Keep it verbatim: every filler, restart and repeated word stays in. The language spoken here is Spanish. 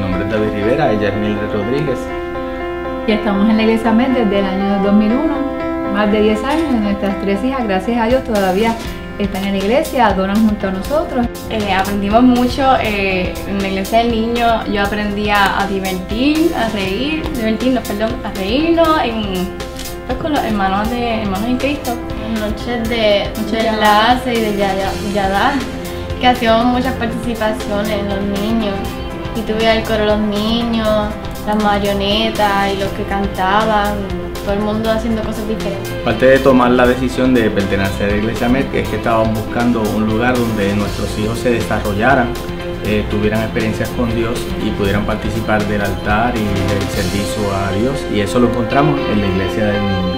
nombre es David Rivera, ella es Mildred Rodríguez. Y estamos en la Iglesia Med desde el año dos mil uno, más de diez años. Nuestras tres hijas, gracias a Dios, todavía están en la iglesia, adoran junto a nosotros. Eh, aprendimos mucho eh, en la iglesia del niño. Yo aprendí a, a divertir, a reír, divertirnos, perdón, a reírnos en, pues, con los hermanos de hermanos en Cristo. Noches de noches de clase y de yadá, que hacíamos muchas participaciones los niños. Y tuve el coro de los niños, las marionetas y los que cantaban, todo el mundo haciendo cosas diferentes. Parte de tomar la decisión de pertenecer a la Iglesia Med, que es que estábamos buscando un lugar donde nuestros hijos se desarrollaran, eh, tuvieran experiencias con Dios y pudieran participar del altar y del servicio a Dios, y eso lo encontramos en la Iglesia del Niño.